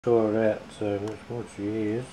Tore it out, so let's watch the ears.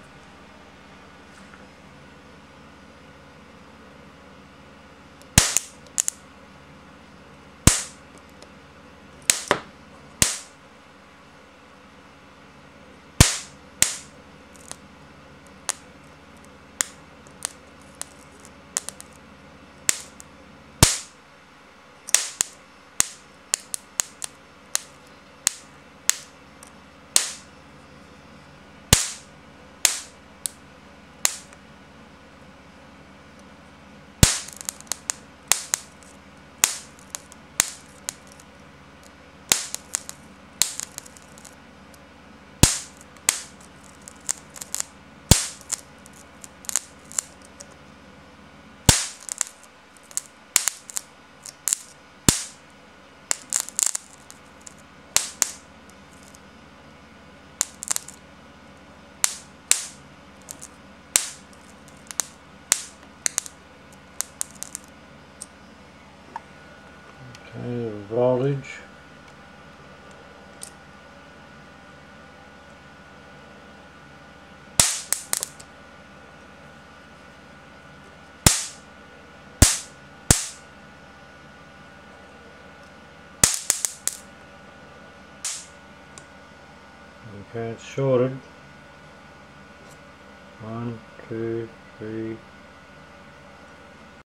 Okay, the voltage. Okay, it's shorted. 1, 2, 3,